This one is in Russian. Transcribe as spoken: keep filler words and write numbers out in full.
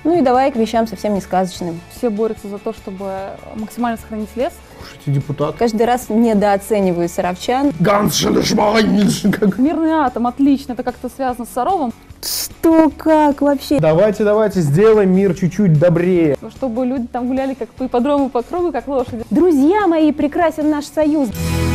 Ну и давай к вещам совсем не сказочным. Все борются за то, чтобы максимально сохранить лес. Слушайте, депутат. Каждый раз недооцениваю саровчан. Мирный атом, отлично, это как-то связано с Саровым. Что, как вообще? Давайте, давайте сделаем мир чуть-чуть добрее. Чтобы люди там гуляли как по ипподрому, по кругу, как лошади. Друзья мои, прекрасен наш союз.